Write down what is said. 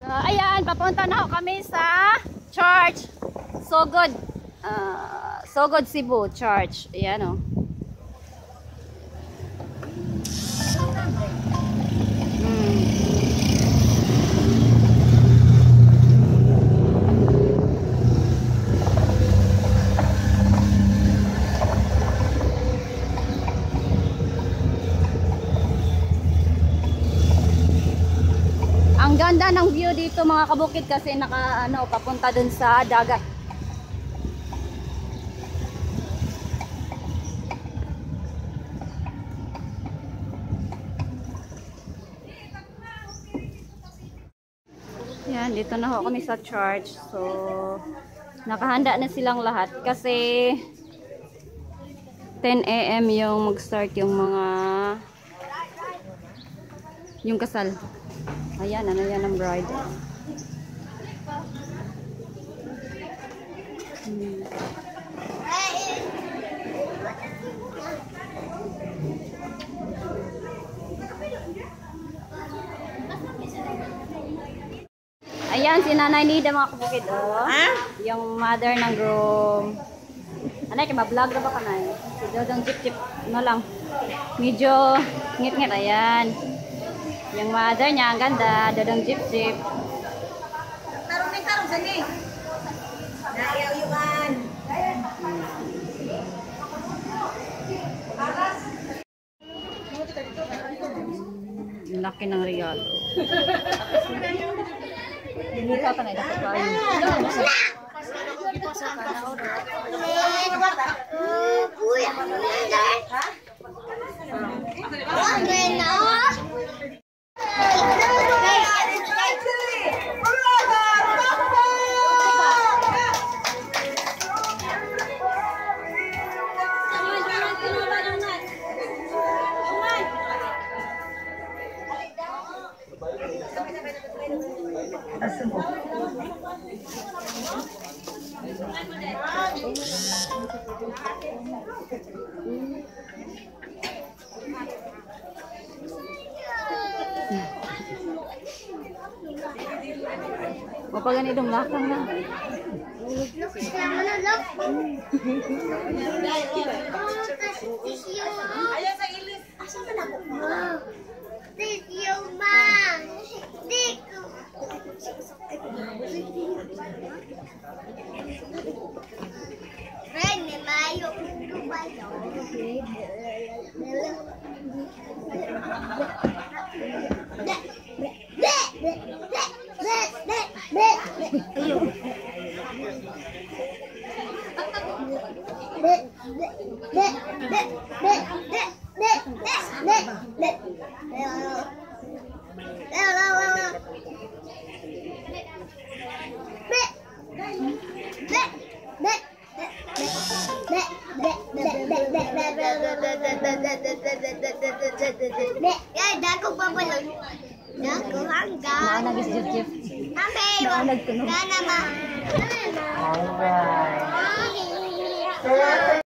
Ayan, papunta na ako kami sa church. Sogod. Sogod Cebu Church. Ayan o. Ang ganda ng view dito mga kabukid kasi papunta dun sa dagat. Yan, dito na ho kami sa church. So, nakahanda na silang lahat kasi 10 AM yung mag-start yung kasal. Ayan, ano yan ang bride. Ayan, si Nanay Nida mga kabukid. Yung mother ng groom. Anay, kaya vlog na ba ka na? Si Dodong Chip-Chip, lang. Medyo ngit-ngit, ayan. Yung mother niya, ang ganda. Dodong Chip-Chip. Tarong sani. Naiyaw yuan. Laki ng regalo. Hindi ka na dapat kayo. Mapaganidong lakang na. Ayaw sa ilis. Asa man ako? Dako pa pala. Dako hanggang. Naanagis Jeff. Naanag kuno. Alright.